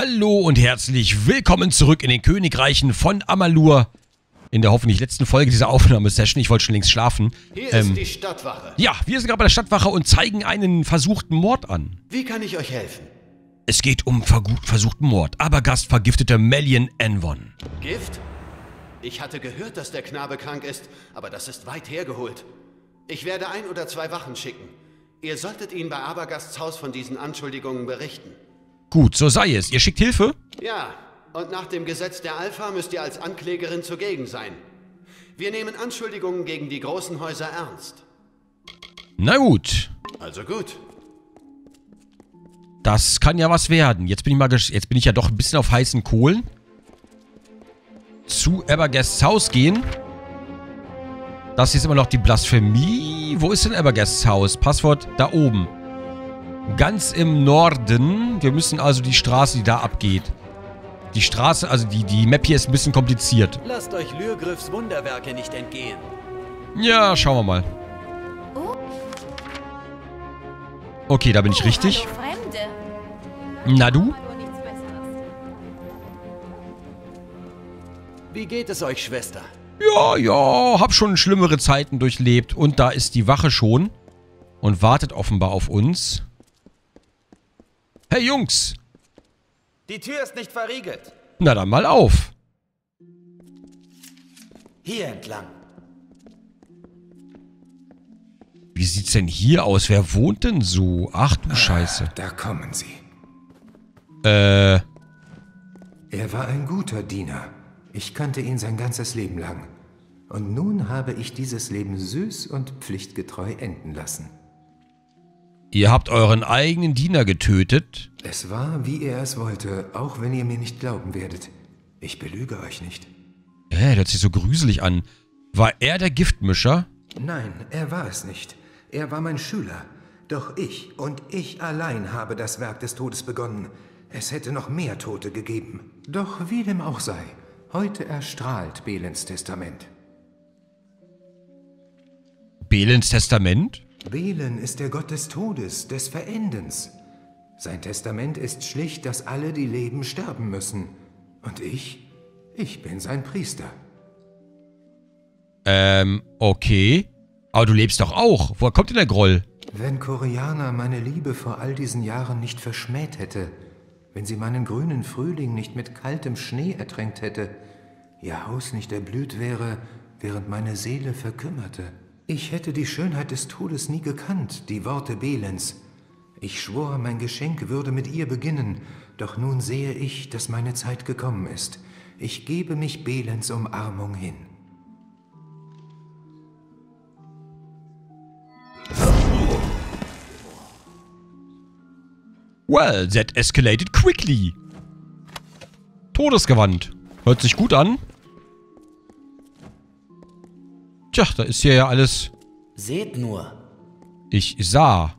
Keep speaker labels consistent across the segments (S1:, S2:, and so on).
S1: Hallo und herzlich willkommen zurück in den Königreichen von Amalur. In der hoffentlich letzten Folge dieser Aufnahmesession. Ich wollte schon längst schlafen.
S2: Hier ist die Stadtwache.
S1: Ja, wir sind gerade bei der Stadtwache und zeigen einen versuchten Mord an.
S2: Wie kann ich euch helfen?
S1: Es geht um versuchten Mord. Abergast vergiftete Melian Envon.
S2: Gift? Ich hatte gehört, dass der Knabe krank ist, aber das ist weit hergeholt. Ich werde 1 oder 2 Wachen schicken. Ihr solltet ihn bei Abergasts Haus von diesen Anschuldigungen berichten.
S1: Gut, so sei es. Ihr schickt Hilfe?
S2: Ja, und nach dem Gesetz der Alpha müsst ihr als Anklägerin zugegen sein. Wir nehmen Anschuldigungen gegen die großen Häuser ernst.
S1: Na gut.
S2: Also gut.
S1: Das kann ja was werden. Jetzt bin ich ja doch ein bisschen auf heißen Kohlen. Zu Abergasts Haus gehen. Das hier ist immer noch die Blasphemie. Wo ist denn Abergasts Haus? Passwort da oben. Ganz im Norden. Wir müssen also die Straße, die da abgeht. Die Straße, also die Map hier ist ein bisschen kompliziert.
S3: Lasst euch Lyrgriffs Wunderwerke nicht entgehen.
S1: Ja, schauen wir mal. Okay, da bin ich richtig.
S4: Hallo, Fremde.
S1: Na du?
S3: Wie geht es euch, Schwester?
S1: Ja, hab schon schlimmere Zeiten durchlebt. Und da ist die Wache schon. Und wartet offenbar auf uns. Hey, Jungs!
S3: Die Tür ist nicht verriegelt.
S1: Na dann mal auf.
S3: Hier entlang.
S1: Wie sieht's denn hier aus? Wer wohnt denn so? Ach du Scheiße.
S5: Da kommen sie.
S1: Er
S5: war ein guter Diener. Ich kannte ihn sein ganzes Leben lang. Und nun habe ich dieses Leben süß und pflichtgetreu enden lassen.
S1: Ihr habt euren eigenen Diener getötet?
S5: Es war, wie er es wollte, auch wenn ihr mir nicht glauben werdet. Ich belüge euch nicht.
S1: Das hört sich so gruselig an. War er der Giftmischer?
S5: Nein, er war es nicht. Er war mein Schüler. Doch ich und ich allein habe das Werk des Todes begonnen. Es hätte noch mehr Tote gegeben. Doch wie dem auch sei, heute erstrahlt Belens Testament.
S1: Belens Testament?
S5: Belen ist der Gott des Todes, des Verendens. Sein Testament ist schlicht, dass alle, die leben, sterben müssen. Und ich bin sein Priester.
S1: Okay. Aber du lebst doch auch. Woher kommt denn der Groll?
S5: Wenn Koriana meine Liebe vor all diesen Jahren nicht verschmäht hätte, wenn sie meinen grünen Frühling nicht mit kaltem Schnee ertränkt hätte, ihr Haus nicht erblüht wäre, während meine Seele verkümmerte. Ich hätte die Schönheit des Todes nie gekannt, die Worte Belens. Ich schwor, mein Geschenk würde mit ihr beginnen, doch nun sehe ich, dass meine Zeit gekommen ist. Ich gebe mich Belens Umarmung hin.
S1: Well, that escalated quickly. Todesgewand. Hört sich gut an. Tja, da ist hier ja alles...
S3: Seht nur.
S1: Ich sah.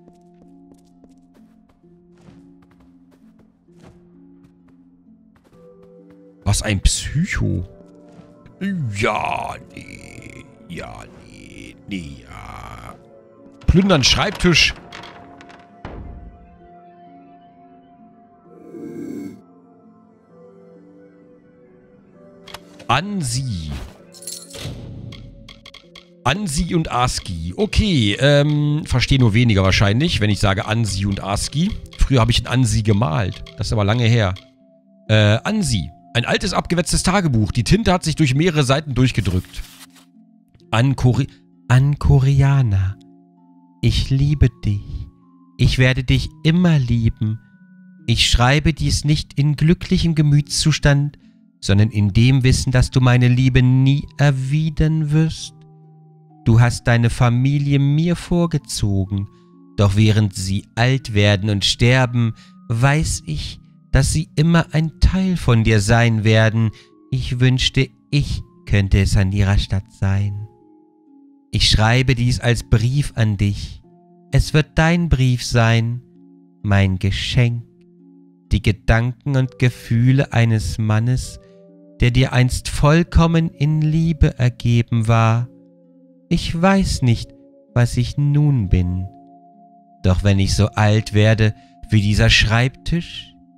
S1: Was ein Psycho. Ja, nee. Ja, nee. Nee, ja. Plündern Schreibtisch. Ansi. Ansi und ASCII. Okay, verstehe nur weniger wahrscheinlich, wenn ich sage Ansi und ASCII. Früher habe ich ein Ansi gemalt. Das ist aber lange her. Ansi. Ein altes, abgewetztes Tagebuch. Die Tinte hat sich durch mehrere Seiten durchgedrückt. An Koriana. Ich liebe dich. Ich werde dich immer lieben. Ich schreibe dies nicht in glücklichem Gemütszustand, sondern in dem Wissen, dass du meine Liebe nie erwidern wirst. Du hast deine Familie mir vorgezogen, doch während sie alt werden und sterben, weiß ich, dass sie immer ein Teil von dir sein werden. Ich wünschte, ich könnte es an ihrer Stadt sein. Ich schreibe dies als Brief an dich. Es wird dein Brief sein, mein Geschenk, die Gedanken und Gefühle eines Mannes, der dir einst vollkommen in Liebe ergeben war. Ich weiß nicht, was ich nun bin. Doch wenn ich so alt werde wie dieser Schreibtisch,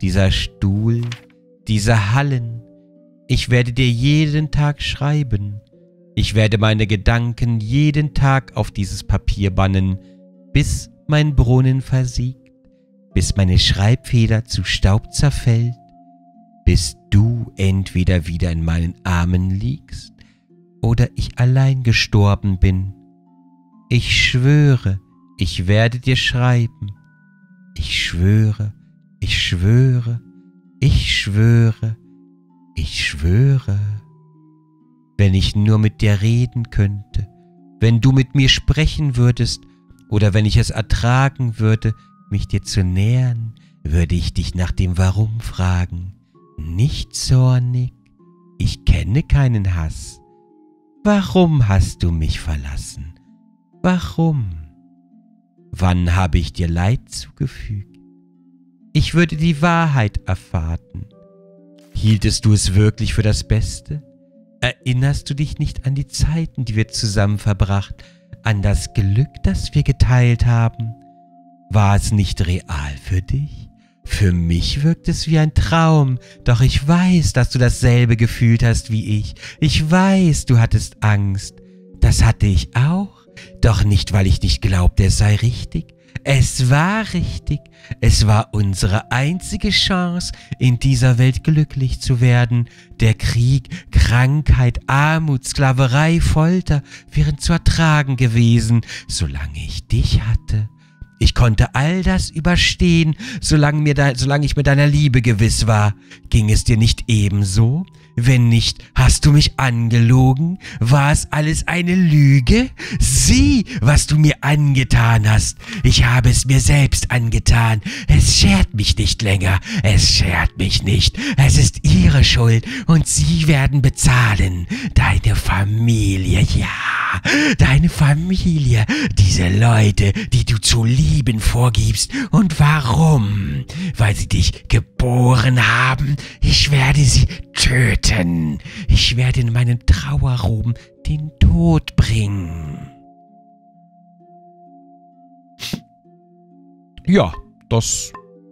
S1: dieser Stuhl, diese Hallen. Ich werde dir jeden Tag schreiben. Ich werde meine Gedanken jeden Tag auf dieses Papier bannen, bis mein Brunnen versiegt, bis meine Schreibfeder zu Staub zerfällt, bis du entweder wieder in meinen Armen liegst oder ich allein gestorben bin. Ich schwöre, ich werde dir schreiben. Ich schwöre, ich schwöre, ich schwöre, ich schwöre. Wenn ich nur mit dir reden könnte, wenn du mit mir sprechen würdest oder wenn ich es ertragen würde, mich dir zu nähern, würde ich dich nach dem Warum fragen. Nicht zornig, ich kenne keinen Hass. Warum hast du mich verlassen? Warum? Wann habe ich dir Leid zugefügt? Ich würde die Wahrheit erfahren. Hieltest du es wirklich für das Beste? Erinnerst du dich nicht an die Zeiten, die wir zusammen verbracht, an das Glück, das wir geteilt haben? War es nicht real für dich? Für mich wirkt es wie ein Traum, doch ich weiß, dass du dasselbe gefühlt hast wie ich. Ich weiß, du hattest Angst. Das hatte ich auch, doch nicht, weil ich nicht glaubte, es sei richtig. Es war richtig. Es war unsere einzige Chance, in dieser Welt glücklich zu werden. Der Krieg, Krankheit, Armut, Sklaverei, Folter wären zu ertragen gewesen, solange ich dich hatte. Ich konnte all das überstehen, solange ich mir deiner Liebe gewiss war. Ging es dir nicht ebenso? Wenn nicht, hast du mich angelogen? War es alles eine Lüge? Sieh, was du mir angetan hast. Ich habe es mir selbst angetan. Es schert mich nicht länger. Es schert mich nicht. Es ist ihre Schuld und sie werden bezahlen. Deine Familie, ja, deine Familie. Diese Leute, die du zu lieben vorgibst. Und warum? Weil sie dich geboren haben. Ich werde sie töten. Ich werde in meinen Trauerroben den Tod bringen. Ja, das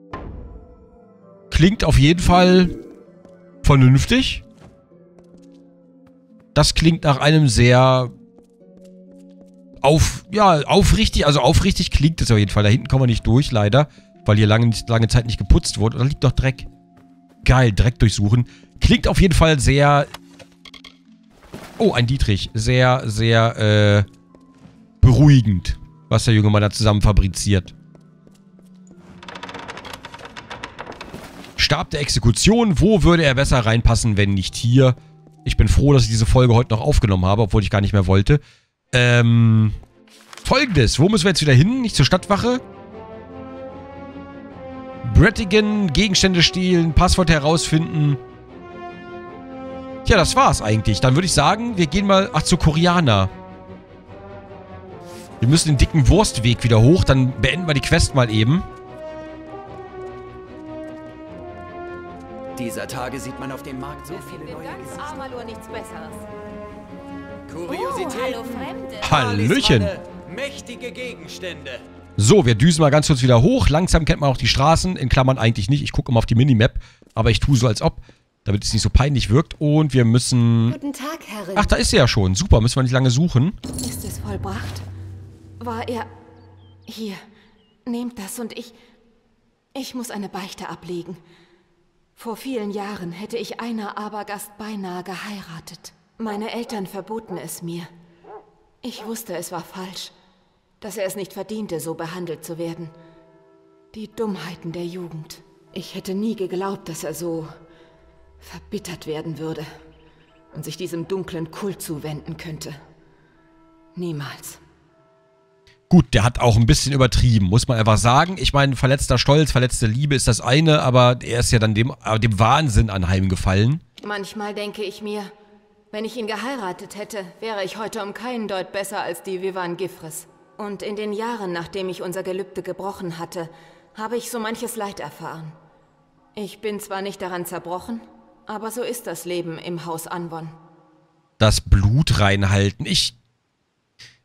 S1: klingt auf jeden Fall vernünftig. Das klingt nach einem sehr aufrichtig, also aufrichtig klingt es auf jeden Fall. Da hinten kommen wir nicht durch, leider, weil hier lange Zeit nicht geputzt wurde. Und da liegt doch Dreck. Geil, Dreck durchsuchen. Klingt auf jeden Fall sehr... Oh, ein Dietrich. Sehr, sehr, beruhigend, was der junge Mann da zusammen fabriziert. Stab der Exekution. Wo würde er besser reinpassen, wenn nicht hier? Ich bin froh, dass ich diese Folge heute noch aufgenommen habe, obwohl ich gar nicht mehr wollte. Folgendes. Wo müssen wir jetzt wieder hin? Nicht zur Stadtwache? Brettigan, Gegenstände stehlen, Passwort herausfinden. Ja, das war's eigentlich. Dann würde ich sagen, wir gehen mal... Ach, zur Koreaner. Wir müssen den dicken Wurstweg wieder hoch. Dann beenden wir die Quest mal eben.
S3: Dieser Tage sieht man auf dem Markt so viele neue Gesichter.
S4: Amalur nichts Besseres.
S3: Kuriosität.
S4: Hallo Fremde.
S1: Hallöchen.
S3: Mächtige Gegenstände.
S1: So, wir düsen mal ganz kurz wieder hoch. Langsam kennt man auch die Straßen. In Klammern eigentlich nicht. Ich gucke immer auf die Minimap. Aber ich tue so, als ob. Damit es nicht so peinlich wirkt. Und wir müssen...
S4: Guten Tag, Herrin.
S1: Ach, da ist sie ja schon. Super, müssen wir nicht lange suchen.
S4: Ist es vollbracht? War er... Hier, nehmt das und ich muss eine Beichte ablegen. Vor vielen Jahren hätte ich einer Abergast beinahe geheiratet. Meine Eltern verboten es mir. Ich wusste, es war falsch. Dass er es nicht verdiente, so behandelt zu werden. Die Dummheiten der Jugend. Ich hätte nie geglaubt, dass er so verbittert werden würde und sich diesem dunklen Kult zuwenden könnte. Niemals.
S1: Gut, der hat auch ein bisschen übertrieben, muss man einfach sagen. Ich meine, verletzter Stolz, verletzte Liebe ist das eine, aber er ist ja dann dem Wahnsinn anheimgefallen.
S4: Manchmal denke ich mir, wenn ich ihn geheiratet hätte, wäre ich heute um keinen Deut besser als die Vivan Gifres. Und in den Jahren, nachdem ich unser Gelübde gebrochen hatte, habe ich so manches Leid erfahren. Ich bin zwar nicht daran zerbrochen, aber so ist das Leben im Haus Anwon.
S1: Das Blut reinhalten.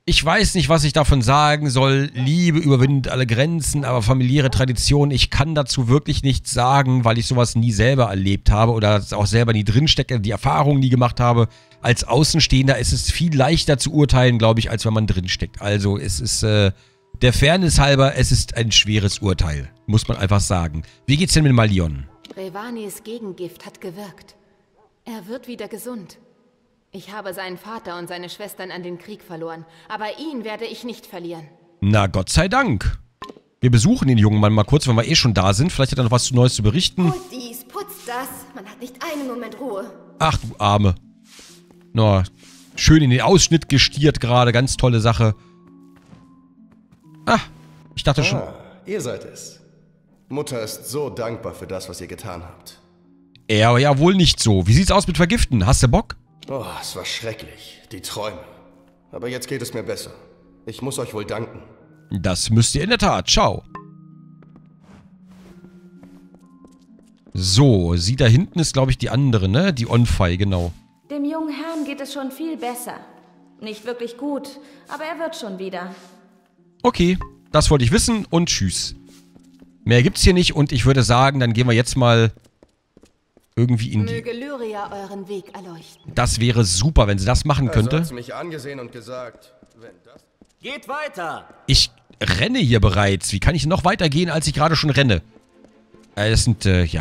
S1: Ich weiß nicht, was ich davon sagen soll. Liebe überwindet alle Grenzen, aber familiäre Tradition, ich kann dazu wirklich nichts sagen, weil ich sowas nie selber erlebt habe oder auch selber nie drinstecke, die Erfahrung nie gemacht habe. Als Außenstehender ist es viel leichter zu urteilen, glaube ich, als wenn man drinsteckt. Also es ist, der Fairness halber, es ist ein schweres Urteil, muss man einfach sagen. Wie geht's denn mit Malion?
S4: Revanis Gegengift hat gewirkt. Er wird wieder gesund. Ich habe seinen Vater und seine Schwestern an den Krieg verloren, aber ihn werde ich nicht verlieren.
S1: Na, Gott sei Dank. Wir besuchen den jungen Mann mal kurz, wenn wir eh schon da sind. Vielleicht hat er noch was Neues zu berichten.
S6: Holt dies, putzt das. Man hat nicht einen Moment Ruhe.
S1: Ach, du Arme. Na, schön in den Ausschnitt gestiert gerade. Ganz tolle Sache. Ah, ich dachte schon...
S7: Ihr seid es. Mutter ist so dankbar für das, was ihr getan habt.
S1: Er ja wohl nicht so. Wie sieht's aus mit Vergiften? Hast du Bock?
S7: Oh, es war schrecklich. Die Träume. Aber jetzt geht es mir besser. Ich muss euch wohl danken.
S1: Das müsst ihr in der Tat. Ciao. So, sie da hinten ist, glaube ich, die andere, ne? Die Onfei, genau.
S6: Dem jungen Herrn geht es schon viel besser. Nicht wirklich gut, aber er wird schon wieder.
S1: Okay, das wollte ich wissen und tschüss. Mehr gibt's hier nicht und ich würde sagen, dann gehen wir jetzt mal irgendwie in die...
S4: Möge Lyria euren Weg erleuchten.
S1: Das wäre super, wenn sie das machen könnte.
S7: Also hat's mich angesehen und gesagt, wenn das...
S3: Geht weiter!
S1: Ich renne hier bereits. Wie kann ich noch weitergehen, als ich gerade schon renne? Das sind, ja.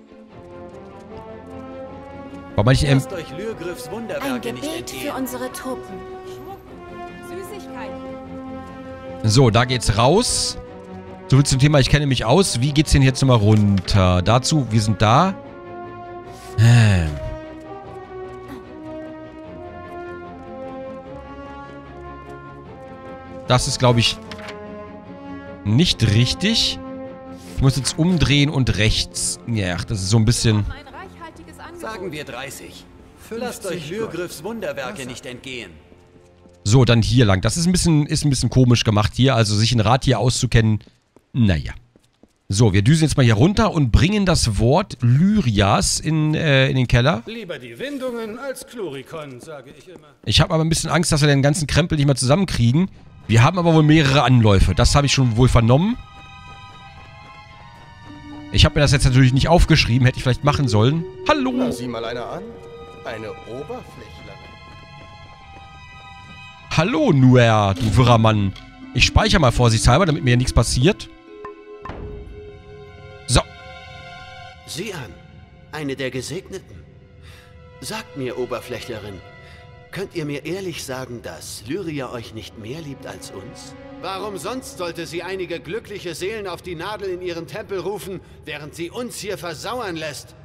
S1: Bei manchen...
S3: Lasst euch Lyrgriffs
S6: Ein
S3: Wunderwerke nicht
S6: Gebet
S3: entgehen.
S6: für unsere Truppen.
S4: Süßigkeiten.
S1: So, da geht's raus. So viel zum Thema, ich kenne mich aus. Wie geht's denn jetzt nochmal runter? Dazu, wir sind da. Das ist, glaube ich, nicht richtig. Ich muss jetzt umdrehen und rechts. Ja, das ist so ein bisschen...
S4: Ein reichhaltiges Angebot.
S3: Sagen wir 30. Lasst euch Lyrgriffs Wunderwerke nicht entgehen.
S1: So, dann hier lang. Das ist ein bisschen komisch gemacht hier. Also sich ein Rad hier auszukennen. Naja. So, wir düsen jetzt mal hier runter und bringen das Wort Lyrias in den Keller.
S8: Lieber die Windungen als Chlorikon, sage ich immer.
S1: Ich habe aber ein bisschen Angst, dass wir den ganzen Krempel nicht mehr zusammenkriegen. Wir haben aber wohl mehrere Anläufe. Das habe ich schon wohl vernommen. Ich habe mir das jetzt natürlich nicht aufgeschrieben. Hätte ich vielleicht machen sollen. Hallo!
S7: Na, sieh mal einer an. Eine Oberflächlerin.
S1: Hallo, Nuer, du wirrer Mann. Ich speichere mal vorsichtshalber, damit mir ja nichts passiert. So.
S2: Sieh an, eine der Gesegneten. Sagt mir, Oberflächlerin, könnt ihr mir ehrlich sagen, dass Lyria euch nicht mehr liebt als uns? Warum sonst sollte sie einige glückliche Seelen auf die Nadel in ihren Tempel rufen, während sie uns hier versauern lässt?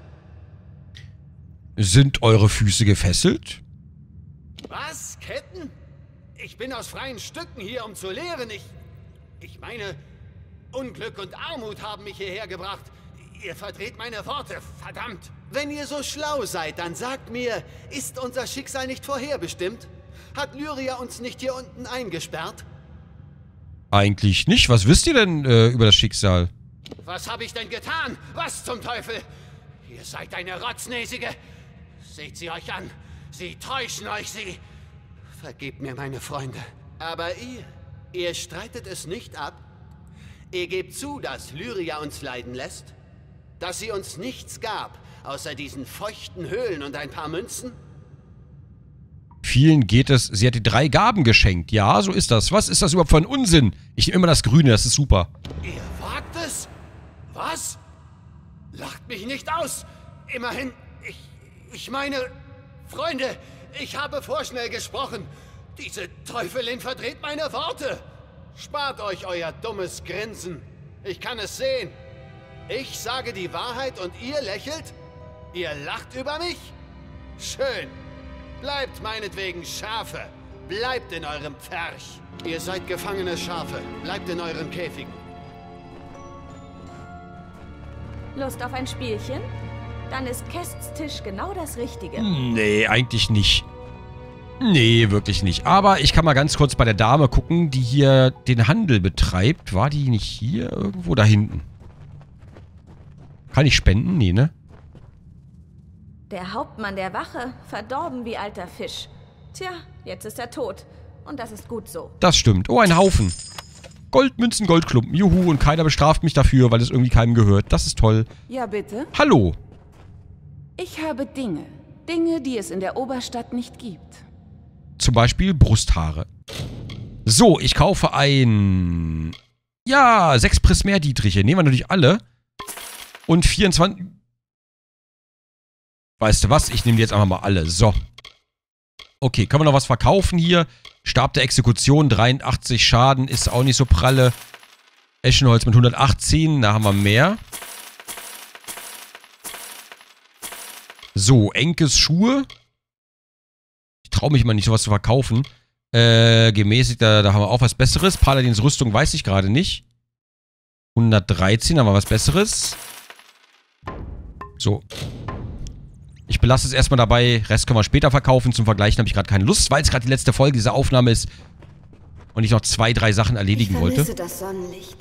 S1: Sind eure Füße gefesselt?
S2: Was? Ketten? Ich bin aus freien Stücken hier, um zu lehren. Ich meine, Unglück und Armut haben mich hierher gebracht. Ihr verdreht meine Worte, verdammt. Wenn ihr so schlau seid, dann sagt mir, ist unser Schicksal nicht vorherbestimmt? Hat Lyria uns nicht hier unten eingesperrt?
S1: Eigentlich nicht. Was wisst ihr denn über das Schicksal?
S2: Was habe ich denn getan? Was zum Teufel? Ihr seid eine Rotznäsige. Seht sie euch an. Sie täuschen euch, sie... Vergebt mir, meine Freunde. Aber ihr streitet es nicht ab? Ihr gebt zu, dass Lyria uns leiden lässt? Dass sie uns nichts gab, außer diesen feuchten Höhlen und ein paar Münzen?
S1: Vielen geht es, sie hat die 3 Gaben geschenkt. Ja, so ist das. Was ist das überhaupt für ein Unsinn? Ich nehme immer das Grüne, das ist super.
S2: Ihr wagt es? Was? Lacht mich nicht aus. Immerhin, ich meine, Freunde, ich habe vorschnell gesprochen. Diese Teufelin verdreht meine Worte. Spart euch euer dummes Grinsen. Ich kann es sehen. Ich sage die Wahrheit und ihr lächelt? Ihr lacht über mich? Schön. Bleibt meinetwegen Schafe. Bleibt in eurem Pferch. Ihr seid gefangene Schafe. Bleibt in euren Käfigen.
S6: Lust auf ein Spielchen? Dann ist Kests Tisch genau das Richtige.
S1: Nee, eigentlich nicht. Nee, wirklich nicht. Aber ich kann mal ganz kurz bei der Dame gucken, die hier den Handel betreibt. War die nicht hier irgendwo da hinten? Kann ich spenden? Nee, ne?
S6: Der Hauptmann der Wache, verdorben wie alter Fisch. Tja, jetzt ist er tot. Und das ist gut so.
S1: Das stimmt. Oh, ein Haufen. Goldmünzen, Goldklumpen. Juhu, und keiner bestraft mich dafür, weil es irgendwie keinem gehört. Das ist toll.
S9: Ja, bitte?
S1: Hallo.
S9: Ich habe Dinge. Dinge, die es in der Oberstadt nicht gibt.
S1: Zum Beispiel Brusthaare. So, ich kaufe ein... Ja, 6 Prismär-Dietriche. Nehmen wir natürlich alle. Und 24... Weißt du was? Ich nehme die jetzt einfach mal alle. So. Okay, können wir noch was verkaufen hier? Stab der Exekution, 83 Schaden, ist auch nicht so pralle. Eschenholz mit 118, da haben wir mehr. So, Enkes Schuhe. Ich traue mich mal nicht, sowas zu verkaufen. Gemäßigt, da haben wir auch was Besseres. Paladins Rüstung weiß ich gerade nicht. 113, haben wir was Besseres. So. Ich belasse es erstmal dabei. Rest können wir später verkaufen. Zum Vergleichen habe ich gerade keine Lust, weil es gerade die letzte Folge dieser Aufnahme ist. Und ich noch 2, 3 Sachen erledigen wollte.
S4: Das Sonnenlicht.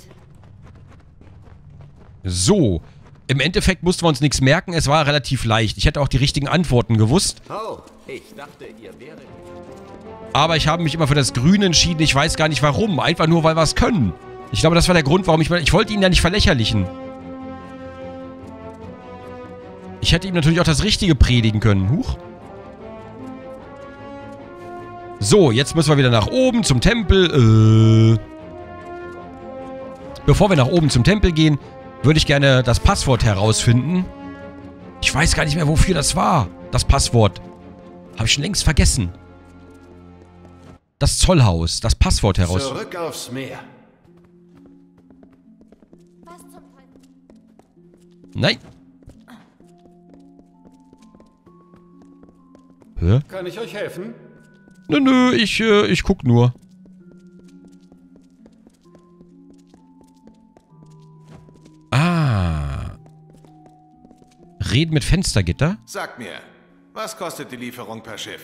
S1: So. Im Endeffekt mussten wir uns nichts merken. Es war relativ leicht. Ich hätte auch die richtigen Antworten gewusst.
S3: Oh, ich dachte, ihr wäret...
S1: Aber ich habe mich immer für das Grüne entschieden. Ich weiß gar nicht warum. Einfach nur, weil wir es können. Ich glaube, das war der Grund, warum ich wollte ihn ja nicht verlächerlichen. Ich hätte ihm natürlich auch das Richtige predigen können. Huch. So, jetzt müssen wir wieder nach oben zum Tempel. Bevor wir nach oben zum Tempel gehen, würde ich gerne das Passwort herausfinden. Ich weiß gar nicht mehr, wofür das war. Das Passwort. Habe ich schon längst vergessen. Das Zollhaus. Das Passwort heraus.
S2: Zurück aufs Meer.
S1: Nein. Hä?
S8: Kann ich euch helfen?
S1: Nö, ich guck nur. Ah. Reden mit Fenstergitter?
S10: Sag mir, was kostet die Lieferung per Schiff?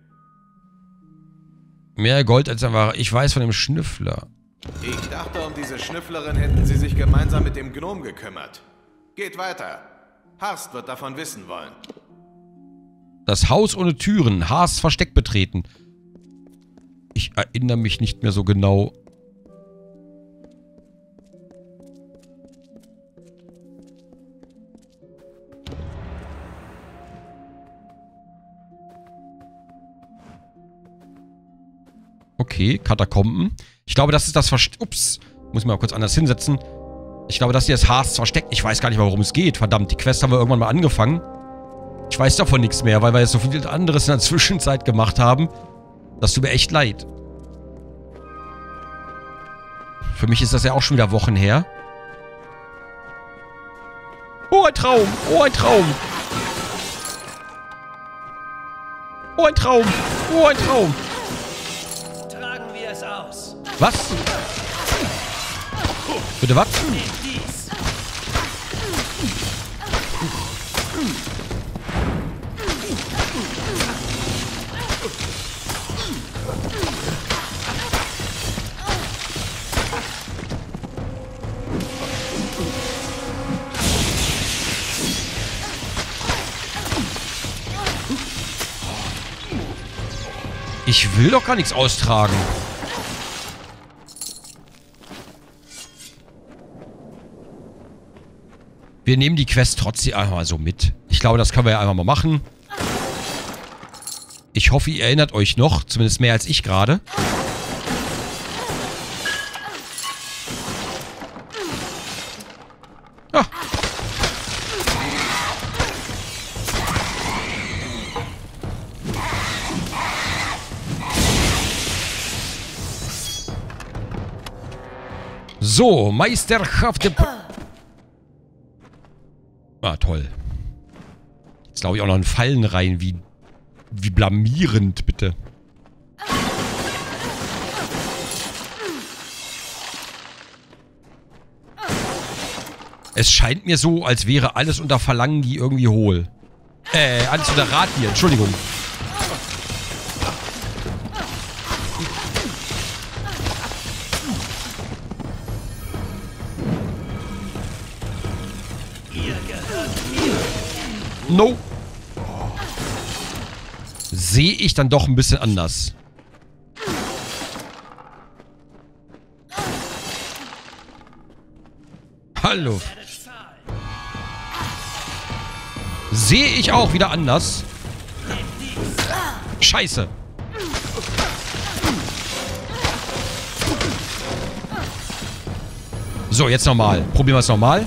S1: Mehr Gold als einfach. Ich weiß von dem Schnüffler.
S10: Ich dachte, um diese Schnüfflerin hätten sie sich gemeinsam mit dem Gnom gekümmert. Geht weiter. Harst wird davon wissen wollen.
S1: Das Haus ohne Türen. Haars Versteck betreten. Ich erinnere mich nicht mehr so genau. Okay, Katakomben. Ich glaube, das ist das Versteck. Ups. Muss ich mal kurz anders hinsetzen. Ich glaube, das hier ist Haars Versteck. Ich weiß gar nicht mehr, worum es geht. Verdammt, die Quest haben wir irgendwann mal angefangen. Ich weiß davon nichts mehr, weil wir jetzt so viel anderes in der Zwischenzeit gemacht haben. Das tut mir echt leid. Für mich ist das ja auch schon wieder Wochen her. Oh, ein Traum! Oh, ein Traum! Oh, ein Traum! Oh, ein Traum!
S3: Tragen wir es aus.
S1: Was? Bitte was?
S3: Dies.
S1: Ich will doch gar nichts austragen. Wir nehmen die Quest trotzdem einfach mal so mit. Ich glaube, das können wir ja einfach mal machen. Ich hoffe, ihr erinnert euch noch. Zumindest mehr als ich gerade. Ah. So, meisterhafte... Ah, toll. Jetzt glaube ich auch noch in Fallen rein. Wie blamierend, bitte. Es scheint mir so, als wäre alles unter Verlangen die irgendwie hohl. Alles unter Rat hier. Entschuldigung. No. Sehe ich dann doch ein bisschen anders. Hallo. Sehe ich auch wieder anders. Scheiße. So, jetzt nochmal. Probieren wir es nochmal.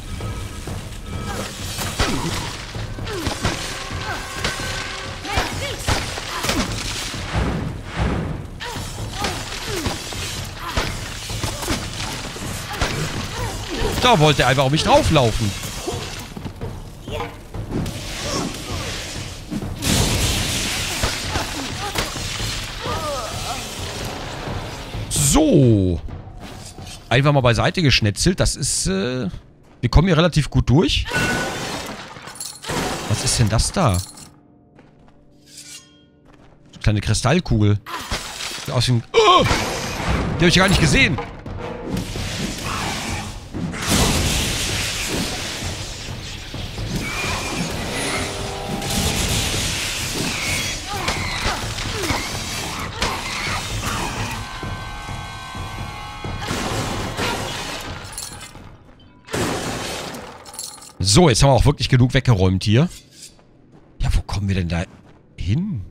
S1: Da wollte er einfach auf mich drauflaufen. So. Einfach mal beiseite geschnetzelt. Das ist, wir kommen hier relativ gut durch. Was ist denn das da? So eine kleine Kristallkugel. Sieht aus wie ein... Oh! Die habe ich gar nicht gesehen. So, jetzt haben wir auch wirklich genug weggeräumt hier. Ja, wo kommen wir denn da hin?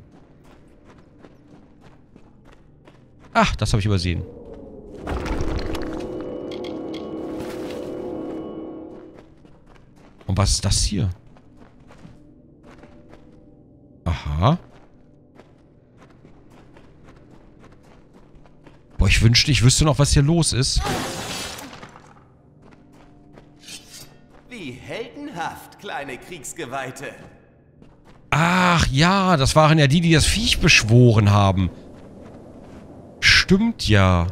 S1: Ach, das habe ich übersehen. Und was ist das hier? Aha. Boah, ich wünschte, ich wüsste noch, was hier los ist.
S3: Wie heldenhaft, kleine Kriegsgeweihte.
S1: Ach ja, das waren ja die das Viech beschworen haben. Stimmt ja.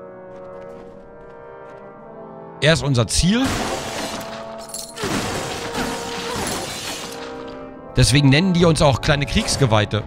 S1: Er ist unser Ziel. Deswegen nennen die uns auch kleine Kriegsgeweihte.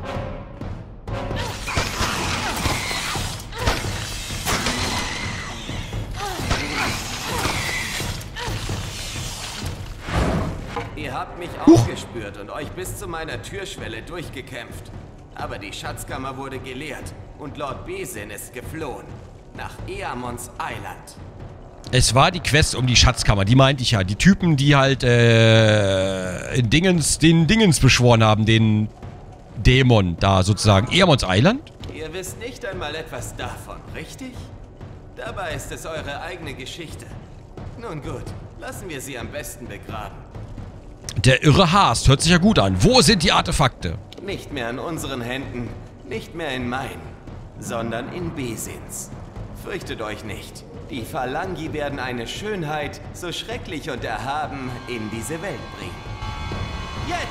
S3: Ihr habt mich aufgespürt und euch bis zu meiner Türschwelle durchgekämpft. Aber die Schatzkammer wurde geleert und Lord Besin ist geflohen. Nach Eamons Eiland.
S1: Es war die Quest um die Schatzkammer, die meinte ich ja. Die Typen, die halt, den Dingens beschworen haben, den Dämon da sozusagen. Eamons Eiland?
S3: Ihr wisst nicht einmal etwas davon, richtig? Dabei ist es eure eigene Geschichte. Nun gut, lassen wir sie am besten begraben.
S1: Der irre Haast, hört sich ja gut an. Wo sind die Artefakte?
S3: Nicht mehr in unseren Händen, nicht mehr in meinen, sondern in Besins. Fürchtet euch nicht. Die Phalangi werden eine Schönheit so schrecklich und erhaben in diese Welt bringen. Jetzt!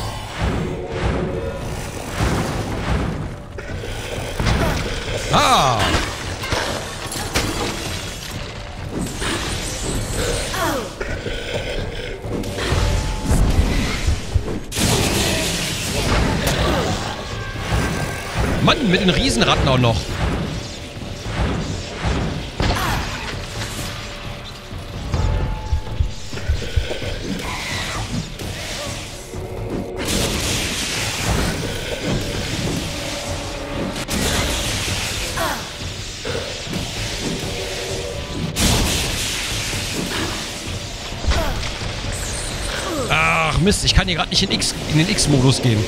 S1: Ah! Mann, mit den Riesenratten auch noch. Ach Mist, ich kann hier gerade nicht in den X-Modus gehen.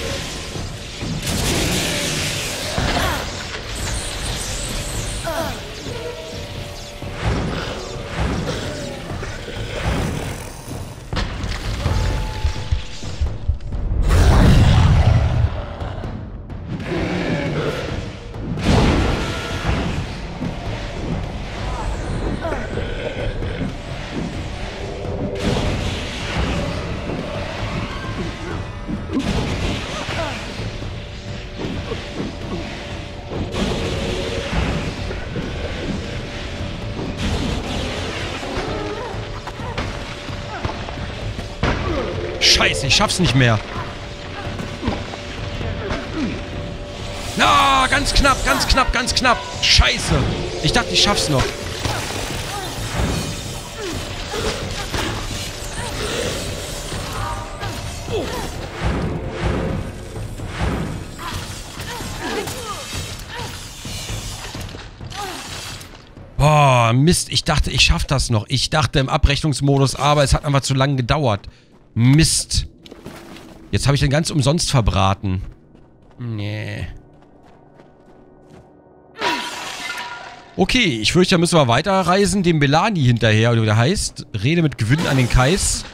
S1: Scheiße, ich schaff's nicht mehr. Na, ganz knapp, ganz knapp, ganz knapp. Scheiße. Ich dachte, ich schaff's noch. Boah. Oh, Mist. Ich dachte, ich schaffe das noch. Ich dachte im Abrechnungsmodus, aber es hat einfach zu lange gedauert. Mist. Jetzt habe ich den ganz umsonst verbraten. Nee. Okay, ich fürchte, da müssen wir weiterreisen, dem Belani hinterher, oder wie der heißt. Rede mit Gewinn an den Kais.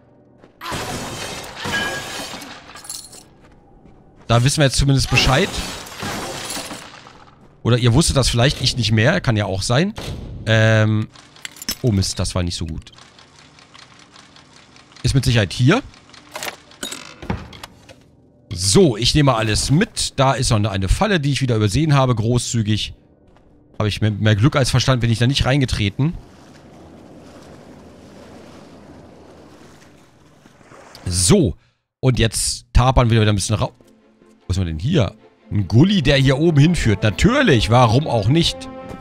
S1: Da wissen wir jetzt zumindest Bescheid. Oder ihr wusstet das vielleicht, ich nicht mehr. Kann ja auch sein. Oh Mist, das war nicht so gut. Ist mit Sicherheit hier. So, ich nehme alles mit. Da ist noch eine Falle, die ich wieder übersehen habe, großzügig. Habe ich mehr Glück als Verstand, bin ich da nicht reingetreten. So. Und jetzt tapern wir wieder ein bisschen raus. Was haben wir denn hier? Ein Gully, der hier oben hinführt. Natürlich, warum auch nicht?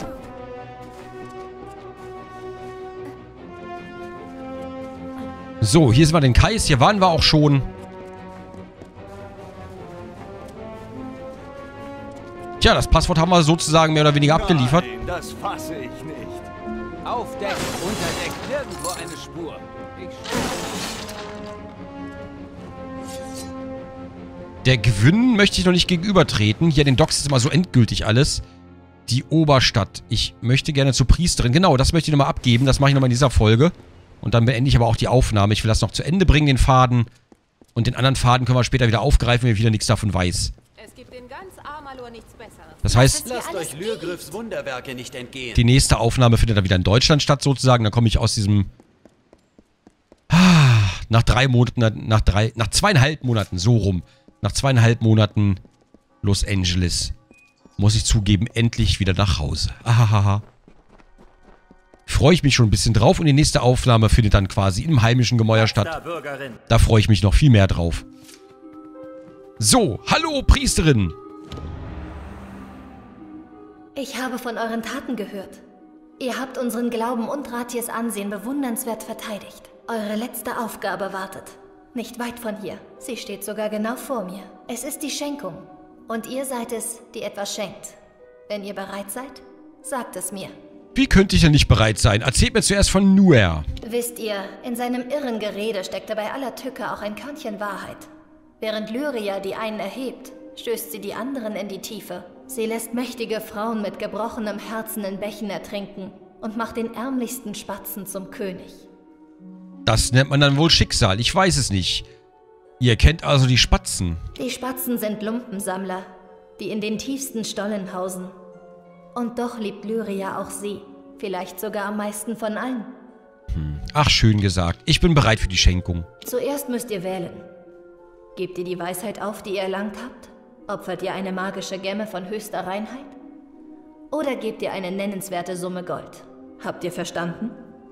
S1: So, hier sind wir den Kais. Hier waren wir auch schon. Tja, das Passwort haben wir sozusagen mehr oder weniger abgeliefert.
S2: Nein, das fasse ich nicht. Auf Deck, unter Deck, nirgendwo eine Spur.
S1: Der Gewinn möchte ich noch nicht gegenübertreten. Hier an den Docks ist immer so endgültig alles. Die Oberstadt. Ich möchte gerne zur Priesterin. Genau, das möchte ich nochmal abgeben. Das mache ich nochmal in dieser Folge. Und dann beende ich aber auch die Aufnahme. Ich will das noch zu Ende bringen, den Faden. Und den anderen Faden können wir später wieder aufgreifen, wenn ich wieder nichts davon weiß.
S4: Es gibt in ganz Amalur nichts Besseres.
S1: Das heißt,
S2: Lasst euch Lürgriffs Wunderwerke nicht entgehen.
S1: die nächste Aufnahme findet dann wieder in Deutschland statt, sozusagen. Dann komme ich aus diesem... Nach 3 Monaten, nach 2,5 Monaten, so rum. Nach 2,5 Monaten Los Angeles. Muss ich zugeben, endlich wieder nach Hause. Ahaha. Freue ich mich schon ein bisschen drauf. Und die nächste Aufnahme findet dann quasi im heimischen Gemäuer statt. Da freue ich mich noch viel mehr drauf. So, hallo Priesterin.
S11: Ich habe von euren Taten gehört. Ihr habt unseren Glauben und Ratiers Ansehen bewundernswert verteidigt. Eure letzte Aufgabe wartet. Nicht weit von hier. Sie steht sogar genau vor mir. Es ist die Schenkung. Und ihr seid es, die etwas schenkt. Wenn ihr bereit seid, sagt es mir.
S1: Wie könnte ich denn nicht bereit sein? Erzählt mir zuerst von Nuer.
S11: Wisst ihr, in seinem irren Gerede steckte bei aller Tücke auch ein Körnchen Wahrheit. Während Lyria die einen erhebt, stößt sie die anderen in die Tiefe. Sie lässt mächtige Frauen mit gebrochenem Herzen in Bächen ertrinken und macht den ärmlichsten Spatzen zum König.
S1: Das nennt man dann wohl Schicksal. Ich weiß es nicht. Ihr kennt also die Spatzen.
S11: Die Spatzen sind Lumpensammler, die in den tiefsten Stollen hausen. Und doch liebt Lyria auch sie. Vielleicht sogar am meisten von allen.
S1: Ach, schön gesagt. Ich bin bereit für die Schenkung.
S11: Zuerst müsst ihr wählen. Gebt ihr die Weisheit auf, die ihr erlangt habt? Opfert ihr eine magische Gemme von höchster Reinheit? Oder gebt ihr eine nennenswerte Summe Gold? Habt ihr verstanden?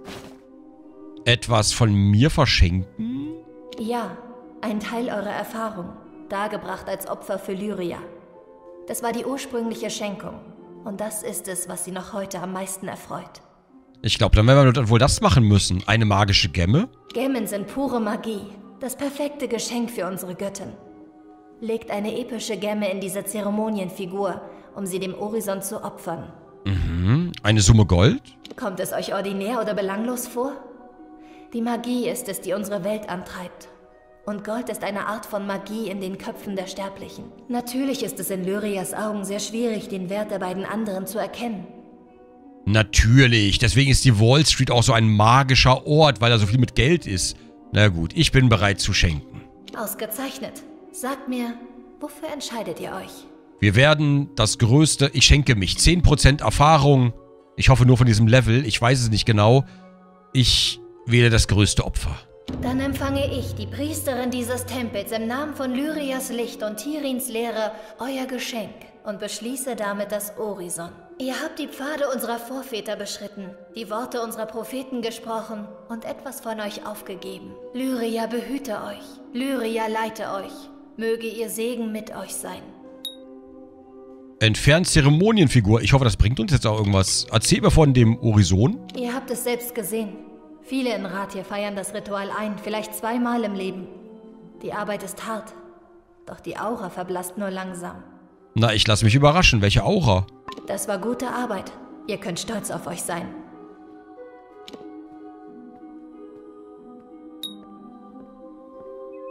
S1: Etwas von mir verschenken?
S11: Ja, ein Teil eurer Erfahrung, dargebracht als Opfer für Lyria. Das war die ursprüngliche Schenkung. Und das ist es, was sie noch heute am meisten erfreut.
S1: Ich glaube, dann werden wir wohl das machen müssen. Eine magische Gemme?
S11: Gemmen sind pure Magie. Das perfekte Geschenk für unsere Göttin. Legt eine epische Gemme in diese Zeremonienfigur, um sie dem Orison zu opfern.
S1: Mhm. Eine Summe Gold?
S11: Kommt es euch ordinär oder belanglos vor? Die Magie ist es, die unsere Welt antreibt. Und Gold ist eine Art von Magie in den Köpfen der Sterblichen. Natürlich ist es in Lyrias Augen sehr schwierig, den Wert der beiden anderen zu erkennen.
S1: Natürlich. Deswegen ist die Wall Street auch so ein magischer Ort, weil da so viel mit Geld ist. Na gut, ich bin bereit zu schenken.
S11: Ausgezeichnet. Sagt mir, wofür entscheidet ihr euch?
S1: Wir werden das Größte... Ich schenke mich 10% Erfahrung. Ich hoffe nur von diesem Level. Ich weiß es nicht genau. Ich wähle das größte Opfer.
S11: Dann empfange ich, die Priesterin dieses Tempels, im Namen von Lyrias Licht und Tirins Lehre, euer Geschenk und beschließe damit das Orison. Ihr habt die Pfade unserer Vorväter beschritten, die Worte unserer Propheten gesprochen und etwas von euch aufgegeben. Lyria behüte euch, Lyria leite euch, möge ihr Segen mit euch sein.
S1: Entfernt Zeremonienfigur. Ich hoffe, das bringt uns jetzt auch irgendwas. Erzähl mir von dem Orison.
S11: Ihr habt es selbst gesehen. Viele in Ratir feiern das Ritual ein, vielleicht 2-mal im Leben. Die Arbeit ist hart, doch die Aura verblasst nur langsam.
S1: Na, ich lasse mich überraschen. Welche Aura?
S11: Das war gute Arbeit. Ihr könnt stolz auf euch sein.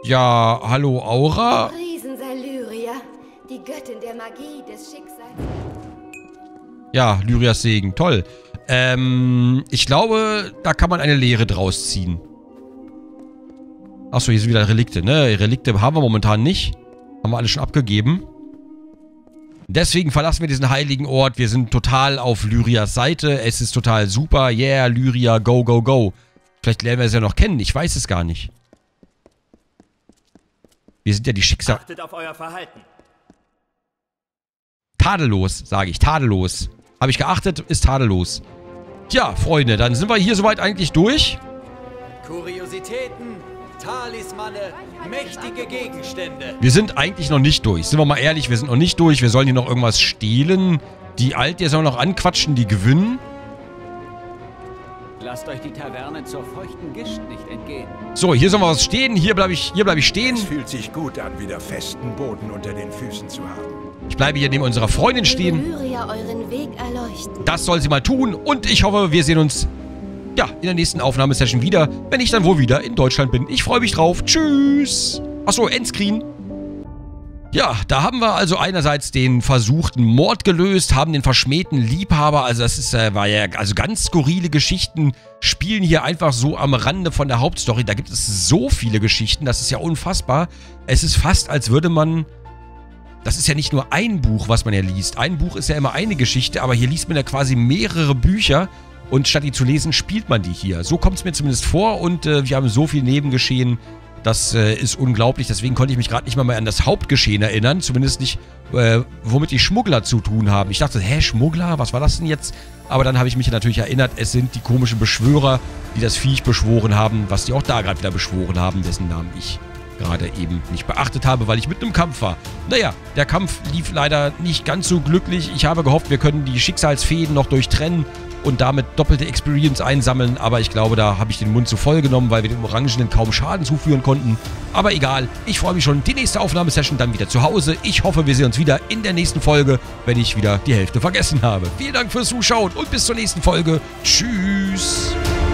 S1: Ja, hallo Aura.
S12: Priesen sei Lyria, die Göttin der Magie des Schicksals.
S1: Ja, Lyrias Segen. Toll. Ich glaube, da kann man eine Lehre draus ziehen. Achso, hier sind wieder Relikte, ne? Relikte haben wir momentan nicht. Haben wir alle schon abgegeben. Deswegen verlassen wir diesen heiligen Ort. Wir sind total auf Lyrias Seite. Es ist total super. Yeah, Lyria, go, go, go. Vielleicht lernen wir es ja noch kennen. Ich weiß es gar nicht. Wir sind ja die Schicksal...
S13: Achtet auf euer Verhalten.
S1: Tadellos, sage ich. Tadellos. Habe ich geachtet, ist tadellos. Tja, Freunde, dann sind wir hier soweit eigentlich durch.
S13: Kuriositäten, Talismane, mächtige Gegenstände.
S1: Wir sind eigentlich noch nicht durch. Sind wir mal ehrlich, wir sind noch nicht durch. Wir sollen hier noch irgendwas stehlen. Die Alte sollen noch anquatschen, die gewinnen.
S13: Lasst euch die Taverne zur feuchten Gischt nicht entgehen.
S1: So, hier soll was stehen. Hier bleib ich stehen.
S14: Es fühlt sich gut an, wieder festen Boden unter den Füßen zu haben.
S1: Ich bleibe hier neben unserer Freundin stehen.
S12: Lyria euren Weg erleuchten.
S1: Das soll sie mal tun. Und ich hoffe, wir sehen uns, ja, in der nächsten Aufnahmesession wieder, wenn ich dann wohl wieder in Deutschland bin. Ich freue mich drauf. Tschüss. Achso, Endscreen. Ja, da haben wir also einerseits den versuchten Mord gelöst, haben den verschmähten Liebhaber, also das ist, war ja, also ganz skurrile Geschichten spielen hier einfach so am Rande von der Hauptstory. Da gibt es so viele Geschichten, das ist ja unfassbar. Es ist fast, als würde man, das ist ja nicht nur ein Buch, was man ja liest. Ein Buch ist ja immer eine Geschichte, aber hier liest man ja quasi mehrere Bücher und statt die zu lesen, spielt man die hier. So kommt es mir zumindest vor und wir haben so viel Nebengeschehen. Das ist unglaublich, deswegen konnte ich mich gerade nicht mal mehr an das Hauptgeschehen erinnern. Zumindest nicht, womit die Schmuggler zu tun haben. Ich dachte, hä, Schmuggler? Was war das denn jetzt? Aber dann habe ich mich natürlich erinnert, es sind die komischen Beschwörer, die das Viech beschworen haben, was die auch da gerade wieder beschworen haben, dessen Namen ich gerade eben nicht beachtet habe, weil ich mitten im Kampf war. Naja, der Kampf lief leider nicht ganz so glücklich. Ich habe gehofft, wir können die Schicksalsfäden noch durchtrennen und damit doppelte Experience einsammeln, aber ich glaube, da habe ich den Mund zu voll genommen, weil wir den Orangenen kaum Schaden zuführen konnten. Aber egal, ich freue mich schon. Die nächste Aufnahmesession dann wieder zu Hause. Ich hoffe, wir sehen uns wieder in der nächsten Folge, wenn ich wieder die Hälfte vergessen habe. Vielen Dank fürs Zuschauen und bis zur nächsten Folge. Tschüss!